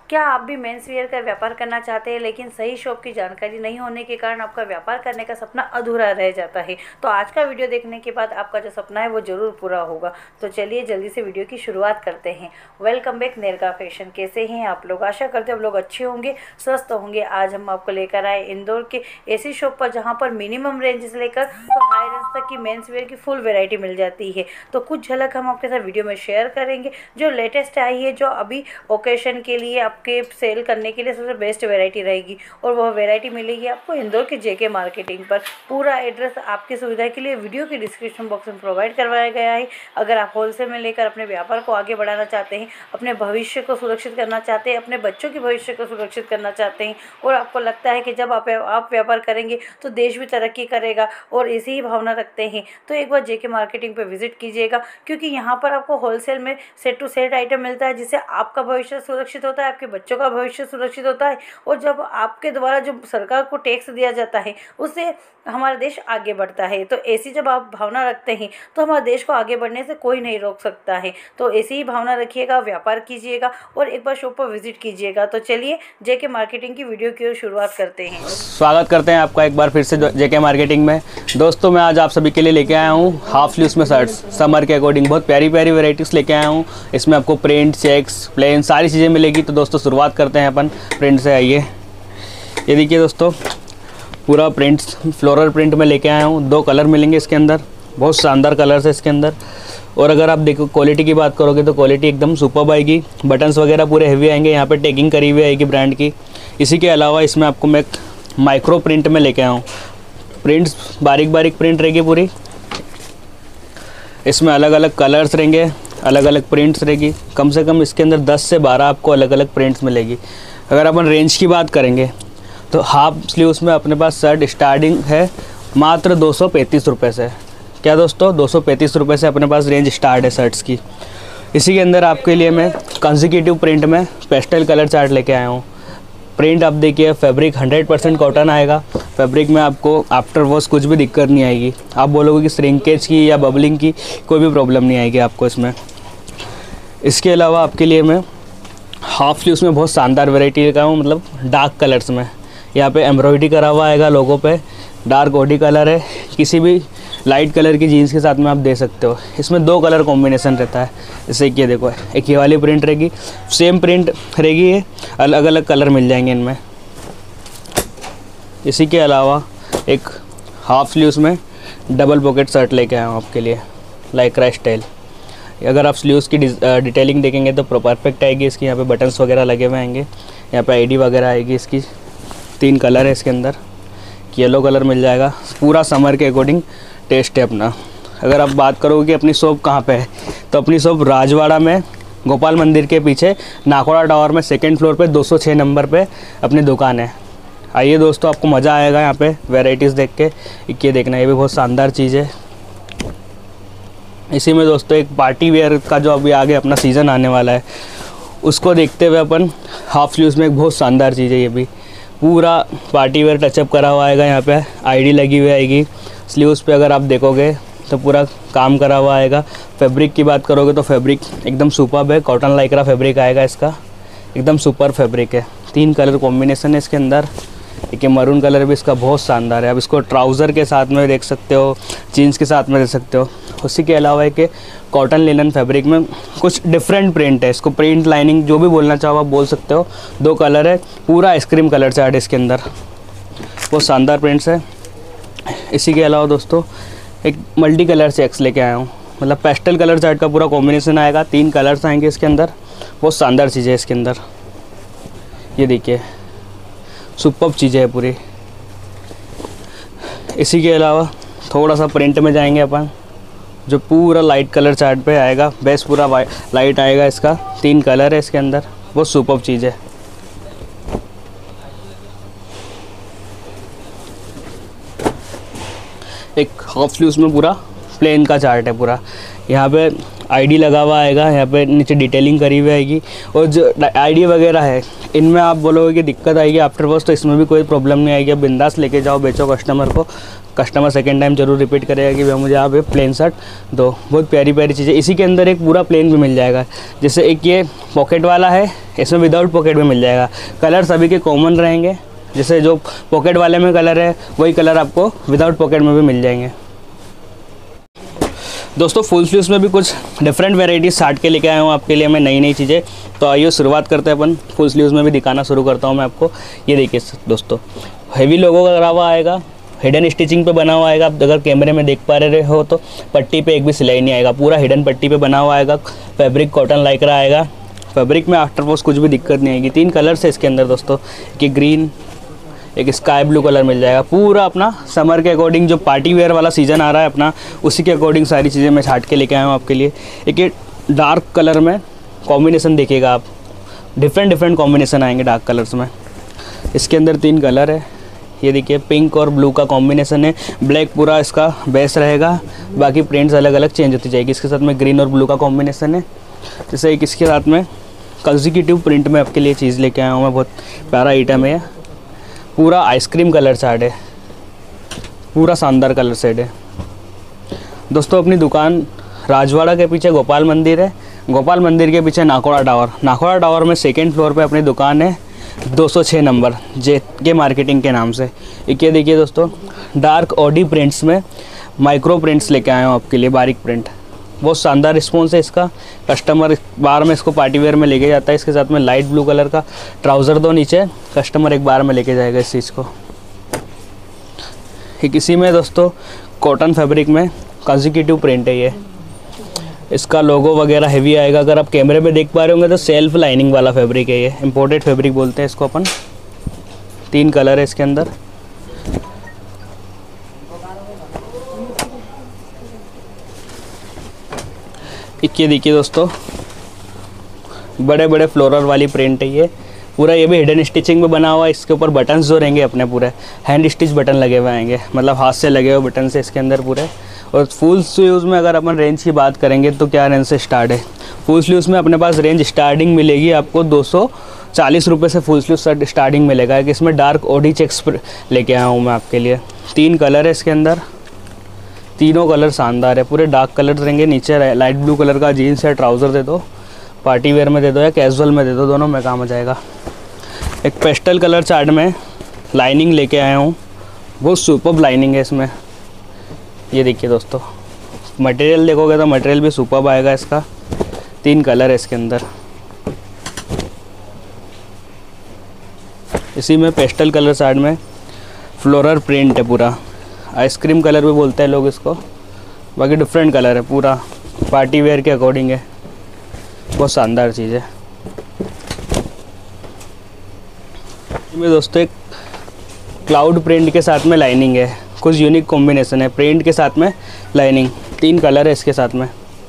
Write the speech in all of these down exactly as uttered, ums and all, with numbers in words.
क्या आप भी मेंस वियर का व्यापार करना चाहते हैं लेकिन सही शॉप की जानकारी नहीं होने के कारण आपका व्यापार करने का सपना अधूरा रह जाता है? तो आज का वीडियो देखने के बाद आपका जो सपना है वो ज़रूर पूरा होगा। तो चलिए जल्दी से वीडियो की शुरुआत करते हैं। Welcome back Nerga fashion. कैसे हैं आप लोग? आशा करते हैं आप लोग अच्छे होंगे, स्वस्थ होंगे। आज हम आपको लेकर आए इंदौर के ऐसी शॉप पर जहाँ पर मिनिमम रेंज से लेकर तो हाई रेंज तक की मेंस वेयर की फुल वेराइटी मिल जाती है। तो कुछ झलक हम आपके साथ वीडियो में शेयर करेंगे जो लेटेस्ट आई है, जो अभी ओकेशन के लिए आपके सेल करने के लिए सबसे बेस्ट वैरायटी रहेगी। और वह वैरायटी मिलेगी आपको इंदौर के जेके मार्केटिंग पर। पूरा एड्रेस आपकी सुविधा के लिए वीडियो के डिस्क्रिप्शन बॉक्स में प्रोवाइड करवाया गया है। अगर आप होलसेल में लेकर अपने व्यापार को आगे बढ़ाना चाहते हैं, अपने भविष्य को सुरक्षित करना चाहते हैं, अपने बच्चों के भविष्य को सुरक्षित करना चाहते हैं और आपको लगता है कि जब आप आप व्यापार करेंगे तो देश भी तरक्की करेगा और ऐसी ही भावना रखते हैं, तो एक बार जेके मार्केटिंग पर विजिट कीजिएगा। क्योंकि यहाँ पर आपको होलसेल में सेट टू सेट आइटम मिलता है, जिससे आपका भविष्य सुरक्षित होता है, आपके बच्चों का भविष्य सुरक्षित होता है। और जब आपके द्वारा जो सरकार को टैक्स दिया जाता है उससे हमारा देश आगे बढ़ता है। तो ऐसी जब आप भावना रखते हैं तो हमारे देश को आगे बढ़ने से कोई नहीं रोक सकता है। तो ऐसी ही भावना रखिएगा, व्यापार कीजिएगा और एक बार शॉप पर विजिट कीजिएगा। तो चलिए जेके मार्केटिंग की वीडियो की शुरुआत करते हैं। स्वागत करते हैं आपका एक बार फिर से जेके मार्केटिंग में। दोस्तों मैं आज आप सभी के लिए लेके आया हूँ हाफ स्लीव्स में शर्ट्स। समर के अकॉर्डिंग बहुत प्यारी प्यारी वेराइटीज़ लेके आया हूँ। इसमें आपको प्रिंट, चेक्स, प्लेन सारी चीज़ें मिलेगी। तो दोस्तों शुरुआत करते हैं अपन प्रिंट से। आइए, ये देखिए दोस्तों, पूरा प्रिंट फ्लोरल प्रिंट में लेके आया हूँ। दो कलर मिलेंगे इसके अंदर, बहुत शानदार कलर्स है इसके अंदर। और अगर आप देखो क्वालिटी की बात करोगे तो क्वालिटी एकदम सुपर्ब आएगी। बटन्स वगैरह पूरे हेवी आएंगे, यहाँ पे टैगिंग करी हुई आएगी ब्रांड की। इसी के अलावा इसमें आपको मैं माइक्रो प्रिंट में लेके आया हूँ। प्रिंट्स बारीक बारीक प्रिंट रहेगी पूरी। इसमें अलग अलग कलर्स रहेंगे, अलग अलग प्रिंट्स रहेगी। कम से कम इसके अंदर दस से बारह आपको अलग अलग प्रिंट्स मिलेगी। अगर अपन रेंज की बात करेंगे तो हाफ स्लीव्स में अपने पास शर्ट स्टार्टिंग है मात्र दो सौ पैंतीस रुपये से। क्या दोस्तों, दो सौ पैंतीस रुपये से अपने पास रेंज स्टार्ट है शर्ट्स की। इसी के अंदर आपके लिए मैं कंसेक्यूटिव प्रिंट में पेस्टल कलर चार्ट लेके आया हूँ। प्रिंट आप देखिए, फैब्रिक हंड्रेड परसेंट कॉटन आएगा। फैब्रिक में आपको आफ्टर वॉश कुछ भी दिक्कत नहीं आएगी। आप बोलोगे कि श्रिंकेज की या बबलिंग की कोई भी प्रॉब्लम नहीं आएगी आपको इसमें। इसके अलावा आपके लिए मैं हाफ स्लीव्स में बहुत शानदार वैरायटी लेकर आया हूँ, मतलब डार्क कलर्स में। यहाँ पे एम्ब्रॉयडरी करा हुआ आएगा लोगों पे। डार्क बॉडी कलर है, किसी भी लाइट कलर की जीन्स के साथ में आप दे सकते हो। इसमें दो कलर कॉम्बिनेशन रहता है। जैसे कि ये देखो, एक ये वाली प्रिंट रहेगी, सेम प्रिंट रहेगी, ये अलग अलग कलर मिल जाएंगे इनमें। इसी के अलावा एक हाफ स्लीव्स में डबल पॉकेट शर्ट लेके आया हूँ आपके लिए, लाइक्रा स्टाइल। अगर आप स्लीव्स की डिटेलिंग देखेंगे तो परफेक्ट आएगी इसकी। यहाँ पे बटन्स वगैरह लगे हुए आएंगे, यहाँ पे आईडी वगैरह आएगी इसकी। तीन कलर है इसके अंदर, येलो कलर मिल जाएगा। पूरा समर के अकॉर्डिंग टेस्ट है अपना। अगर आप बात करोगे कि अपनी शॉप कहाँ पे है, तो अपनी शॉप राजवाड़ा में गोपाल मंदिर के पीछे नाकोड़ा टावर में सेकंड फ्लोर पे दो सौ छह नंबर पे अपनी दुकान है। आइए दोस्तों, आपको मज़ा आएगा यहाँ पे वैरायटीज़ देख के। ये देखना, ये भी बहुत शानदार चीज़ है। इसी में दोस्तों एक पार्टी वेयर का जो अभी आगे अपना सीज़न आने वाला है, उसको देखते हुए अपन हाफ स्लीव्स में एक बहुत शानदार चीज़ है। ये भी पूरा पार्टी वेयर टचअप करा हुआ आएगा। यहाँ पे आईडी लगी हुई आएगी स्लीव्स पे। अगर आप देखोगे तो पूरा काम करा हुआ आएगा। फैब्रिक की बात करोगे तो फैब्रिक एकदम सुपर्ब है। कॉटन लाइक्रा फैब्रिक आएगा इसका, एकदम सुपर फैब्रिक है। तीन कलर कॉम्बिनेशन है इसके अंदर। एक मरून कलर भी इसका बहुत शानदार है। अब इसको ट्राउज़र के साथ में देख सकते हो, जीन्स के साथ में देख सकते हो। उसी के अलावा है कि कॉटन लिनन फैब्रिक में कुछ डिफरेंट प्रिंट है। इसको प्रिंट लाइनिंग जो भी बोलना चाहो आप बोल सकते हो। दो कलर है, पूरा आइसक्रीम कलर चार्ट है इसके अंदर, बहुत शानदार प्रिंट्स है। इसी के अलावा दोस्तों एक मल्टी कलर चेक्स लेके आया हूँ, मतलब पेस्टल कलर चार्ट का पूरा कॉम्बिनेशन आएगा। तीन कलर्स आएंगे इसके अंदर, बहुत शानदार चीज़ें है इसके अंदर। ये देखिए, सुपर्ब चीज़ें है पूरी। इसी के अलावा थोड़ा सा प्रिंट में जाएंगे अपन, जो पूरा लाइट कलर चार्ट पे आएगा। बेस पूरा लाइट आएगा इसका। तीन कलर है इसके अंदर, बहुत सुपर्ब चीज़ है। एक हाफ स्लीव्स में पूरा प्लेन का चार्ट है पूरा। यहाँ पे आईडी लगा हुआ आएगा, यहाँ पे नीचे डिटेलिंग करी हुई आएगी। और जो आईडी वगैरह है इनमें आप बोलोगे कि दिक्कत आएगी आफ्टर वॉश, तो इसमें भी कोई प्रॉब्लम नहीं आएगी। आप बिंदास लेके जाओ, बेचो कस्टमर को, कस्टमर सेकेंड टाइम जरूर रिपीट करेगा कि भैया मुझे आप ये प्लेन शर्ट दो। बहुत प्यारी प्यारी चीज़ें। इसी के अंदर एक पूरा प्लेन भी मिल जाएगा, जैसे एक ये पॉकेट वाला है, इसमें विदाउट पॉकेट भी मिल जाएगा। कलर सभी के कॉमन रहेंगे, जैसे जो पॉकेट वाले में कलर है वही कलर आपको विदाउट पॉकेट में भी मिल जाएंगे। दोस्तों फुल स्लीव्स में भी कुछ डिफरेंट वेराइटीज साठ के लेके आया हूँ आपके लिए मैं, नई नई चीज़ें। तो आइए शुरुआत करते हैं अपन, फुल स्लीव्स में भी दिखाना शुरू करता हूँ मैं आपको। ये देखिए दोस्तों, हेवी लोगो का करा हुआ आएगा, हिडन स्टिचिंग पे बना हुआ आएगा। आप अगर कैमरे में देख पा रहे हो तो पट्टी पे एक भी सिलाई नहीं आएगा, पूरा हिडन पट्टी पे बना हुआ आएगा। फैब्रिक कॉटन लाइक्रा आएगा। फैब्रिक में आफ्टर वॉश कुछ भी दिक्कत नहीं आएगी। तीन कलर्स है इसके अंदर दोस्तों, कि ग्रीन, एक स्काई ब्लू कलर मिल जाएगा। पूरा अपना समर के अकॉर्डिंग, जो पार्टी वेयर वाला सीज़न आ रहा है अपना, उसी के अकॉर्डिंग सारी चीज़ें मैं छाट के लेके आया हूँ आपके लिए। एक ये डार्क कलर में कॉम्बिनेशन देखिएगा आप, डिफरेंट डिफरेंट कॉम्बिनेशन आएंगे डार्क कलर्स में। इसके अंदर तीन कलर है, ये देखिए पिंक और ब्लू का कॉम्बिनेशन है। ब्लैक पूरा इसका बेस रहेगा, बाकी प्रिंट्स अलग अलग चेंज होती जाएगी। इसके साथ में ग्रीन और ब्लू का कॉम्बिनेशन है। जैसे एक इसके साथ में कंसेक्यूटिव प्रिंट में आपके लिए चीज़ लेके आया हूँ मैं, बहुत प्यारा आइटम है। पूरा आइसक्रीम कलर चार्ट है, पूरा शानदार कलर सेट है दोस्तों। अपनी दुकान राजवाड़ा के पीछे गोपाल मंदिर है, गोपाल मंदिर के पीछे नाकोड़ा टावर। नाकोड़ा टावर में सेकेंड फ्लोर पे अपनी दुकान है, दो सौ छह नंबर, जे के मार्केटिंग के नाम से। एक ये देखिए दोस्तों, डार्क ऑडी प्रिंट्स में माइक्रो प्रिंट्स लेके आए हूँ आपके लिए, बारीक प्रिंट। बहुत शानदार रिस्पॉन्स है इसका, कस्टमर बार में इसको पार्टी वेयर में लेके जाता है। इसके साथ में लाइट ब्लू कलर का ट्राउज़र दो नीचे, कस्टमर एक बार में लेके जाएगा इस चीज़ को। एक इसी में दोस्तों कॉटन फैब्रिक में कंसेक्यूटिव प्रिंट है ये, इसका लोगो वगैरह हेवी आएगा। अगर आप कैमरे में देख पा रहे होंगे तो सेल्फ लाइनिंग वाला फैब्रिक है ये, इम्पोर्टेड फैब्रिक बोलते हैं इसको अपन। तीन कलर है इसके अंदर। एक ये देखिए दोस्तों, बड़े बड़े फ्लोरल वाली प्रिंट है ये, पूरा ये भी हिडन स्टिचिंग में बना हुआ है। इसके ऊपर बटन्स जो रहेंगे अपने पूरे हैंड स्टिच बटन लगे हुए आएंगे, मतलब हाथ से लगे हुए बटन से इसके अंदर पूरे। और फुल स्लीव्स में अगर अपन रेंज की बात करेंगे तो क्या रेंज से स्टार्ट है? फुल स्लीव्स में अपने पास रेंज स्टार्टिंग मिलेगी आपको दो सौ चालीस रुपये से फुल स्लीव शर्ट स्टार्टिंग मिलेगा। कि इसमें डार्क ओडी चेक्स लेके आया हूँ मैं आपके लिए। तीन कलर है इसके अंदर, तीनों कलर शानदार है, पूरे डार्क कलर रहेंगे। नीचे लाइट ब्लू कलर का जीन्स या ट्राउज़र दे दो, पार्टी वेयर में दे दो या कैजुअल में दे दो, दोनों में काम आ जाएगा। एक पेस्टल कलर चार्ट में लाइनिंग लेके आया हूँ, बहुत सुपर्ब लाइनिंग है इसमें। ये देखिए दोस्तों, मटेरियल देखोगे तो मटेरियल भी सुपर्ब आएगा इसका। तीन कलर है इसके अंदर। इसी में पेस्टल कलर चार्ट में फ्लोरल प्रिंट है, पूरा आइसक्रीम कलर भी बोलते हैं लोग इसको, बाकी डिफरेंट कलर है, पूरा पार्टी वेयर के अकॉर्डिंग है। बहुत शानदार चीज़ है। इसमें दोस्तों एक क्लाउड प्रिंट के साथ में लाइनिंग है, कुछ यूनिक कॉम्बिनेशन है, प्रिंट के साथ में लाइनिंग। तीन कलर है इसके साथ में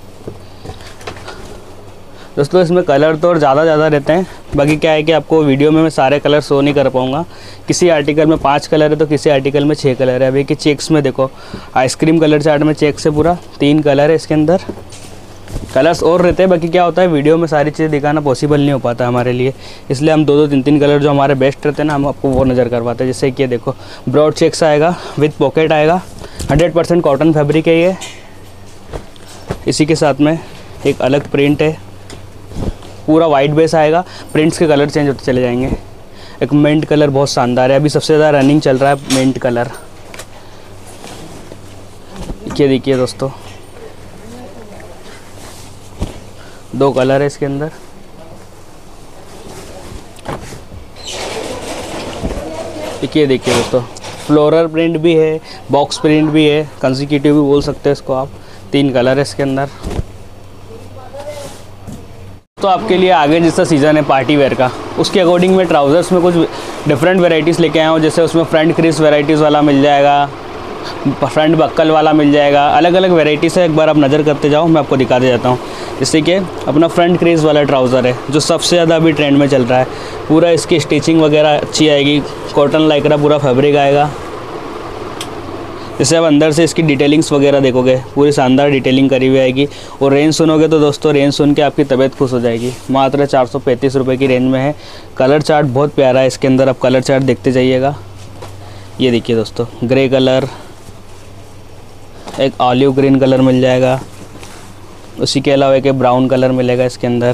दोस्तों। इसमें कलर तो और ज़्यादा ज़्यादा रहते हैं, बाकी क्या है कि आपको वीडियो में मैं सारे कलर शो नहीं कर पाऊँगा। किसी आर्टिकल में पांच कलर है तो किसी आर्टिकल में छः कलर है। अभी कि चेक्स में देखो, आइसक्रीम कलर चार्ट में चेक्स है पूरा, तीन कलर है इसके अंदर। कलर्स और रहते हैं, बाकी क्या होता है वीडियो में सारी चीज़ें दिखाना पॉसिबल नहीं हो पाता हमारे लिए, इसलिए हम दो दो तीन तीन कलर जो हमारे बेस्ट रहते हैं ना, हम आपको वो नज़र करवाते हैं। जैसे कि ये देखो, ब्रॉड चेक्स आएगा विथ पॉकेट आएगा, हंड्रेड परसेंट कॉटन फैब्रिक है ये। इसी के साथ में एक अलग प्रिंट है, पूरा वाइट बेस आएगा, प्रिंट्स के कलर चेंज होते चले जाएंगे। एक मिंट कलर बहुत शानदार है, अभी सबसे ज़्यादा रनिंग चल रहा है मिंट कलर। ये देखिए दोस्तों, दो कलर है इसके अंदर। ये देखिए दोस्तों, फ्लोरल प्रिंट भी है, बॉक्स प्रिंट भी है, कंसेक्यूटिव भी बोल सकते हैं इसको आप। तीन कलर है इसके अंदर। तो आपके लिए आगे जैसा सीज़न है पार्टी वेयर का, उसके अकॉर्डिंग में ट्राउज़र्स में कुछ डिफरेंट वेराइटीज़ लेके आया हूँ। जैसे उसमें फ्रंट क्रीज वेराइटीज़ वाला मिल जाएगा, फ्रंट बक्कल वाला मिल जाएगा, अलग अलग वेराइटीज़ है। एक बार आप नज़र करते जाओ, मैं आपको दिखा दे जाता हूँ। जैसे कि अपना फ्रंट क्रीज वाला ट्राउज़र है, जो सबसे ज़्यादा अभी ट्रेंड में चल रहा है। पूरा इसकी स्टिचिंग वगैरह अच्छी आएगी, कॉटन लाइक्रा पूरा फैब्रिक आएगा। जैसे अब अंदर से इसकी डिटेलिंग्स वगैरह देखोगे, पूरी शानदार डिटेलिंग करी हुई आएगी। और रेंज सुनोगे तो दोस्तों रेंज सुन के आपकी तबीयत खुश हो जाएगी। मात्र चार सौ पैंतीस रुपये की रेंज में है। कलर चार्ट बहुत प्यारा है इसके अंदर, आप कलर चार्ट देखते जाइएगा। ये देखिए दोस्तों, ग्रे कलर, एक ऑलिव ग्रीन कलर मिल जाएगा, उसी के अलावा एक ब्राउन कलर मिलेगा इसके अंदर,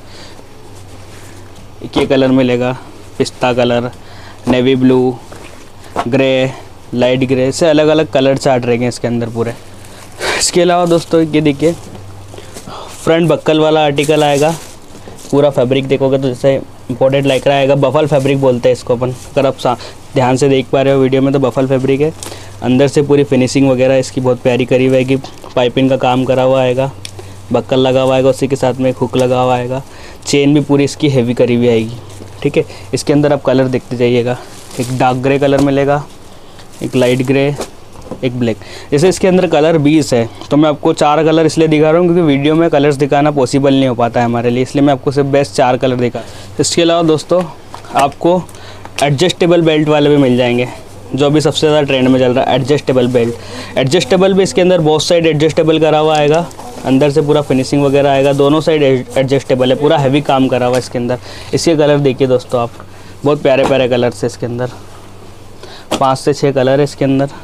एक ये कलर मिलेगा पिस्ता colour, navy blue, grey, light grey से अलग अलग कलर चार्ट रहेंगे इसके अंदर पूरे। इसके अलावा दोस्तों ये देखिए, फ्रंट बक्कल वाला आर्टिकल आएगा। पूरा फैब्रिक देखोगे तो जैसे इम्पोर्टेड लाइक्रा आएगा, बफल फैब्रिक बोलते हैं इसको अपन। अगर आप ध्यान से देख पा रहे हो वीडियो में तो बफल फैब्रिक है। अंदर से पूरी फिनिशिंग वगैरह इसकी बहुत प्यारी करी हुई है। पाइपिंग का काम करा हुआ आएगा, बक्कल लगा हुआ आएगा, उसी के साथ में एक हुक लगा हुआ आएगा। चेन भी पूरी इसकी हेवी करी हुई आएगी। ठीक है, इसके अंदर आप कलर देखते जाइएगा। एक डार्क ग्रे कलर मिलेगा, एक लाइट ग्रे, एक ब्लैक। जैसे इसके अंदर कलर बीस है तो मैं आपको चार कलर इसलिए दिखा रहा हूँ क्योंकि वीडियो में कलर्स दिखाना पॉसिबल नहीं हो पाता है हमारे लिए, इसलिए मैं आपको सिर्फ बेस्ट चार कलर दिखा। इसके अलावा दोस्तों आपको एडजस्टेबल बेल्ट वाले भी मिल जाएंगे, जो अभी सबसे ज़्यादा ट्रेंड में चल रहा है एडजस्टेबल बेल्ट। एडजस्टेबल भी इसके अंदर बहुत साइड एडजस्टेबल करा हुआ आएगा, अंदर से पूरा फिनिशिंग वगैरह आएगा, दोनों साइड एडजस्टेबल है, पूरा हैवी काम करा हुआ है इसके अंदर। इसके कलर देखिए दोस्तों आप, बहुत प्यारे प्यारे कलर्स है इसके अंदर, पाँच से छः कलर है इसके अंदर।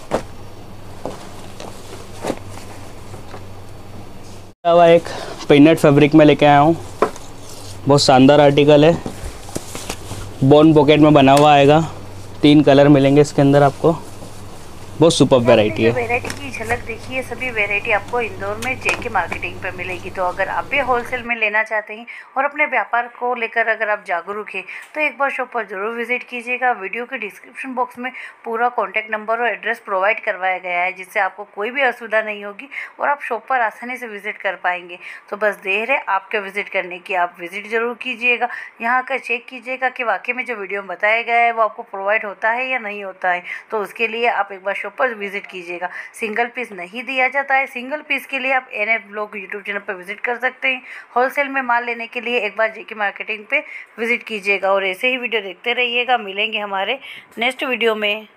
अलावा एक पेनेट फैब्रिक में लेके आया हूँ, बहुत शानदार आर्टिकल है, बोन पॉकेट में बना हुआ आएगा। तीन कलर मिलेंगे इसके अंदर आपको, बहुत सुपर वैरायटी है। वैरायटी की झलक देखिए, सभी वैरायटी आपको इंदौर में जेके मार्केटिंग पर मिलेगी। तो अगर आप भी होलसेल में लेना चाहते हैं और अपने व्यापार को लेकर अगर आप जागरूक हैं तो एक बार शॉप पर जरूर विजिट कीजिएगा। वीडियो के डिस्क्रिप्शन बॉक्स में पूरा कॉन्टैक्ट नंबर और एड्रेस प्रोवाइड करवाया गया है, जिससे आपको कोई भी असुविधा नहीं होगी और आप शॉप पर आसानी से विजिट कर पाएंगे। तो बस देर है आपके विजिट करने की, आप विजिट जरूर कीजिएगा। यहाँ आकर चेक कीजिएगा कि वाकई में जो वीडियो में बताया गया है वो आपको प्रोवाइड होता है या नहीं होता है। तो उसके लिए आप एक बार शॉप पर विजिट कीजिएगा। सिंगल पीस नहीं दिया जाता है, सिंगल पीस के लिए आप N F blog YouTube channel पर विजिट कर सकते हैं। होलसेल में माल लेने के लिए एक बार जेके मार्केटिंग पे विजिट कीजिएगा और ऐसे ही वीडियो देखते रहिएगा। मिलेंगे हमारे नेक्स्ट वीडियो में।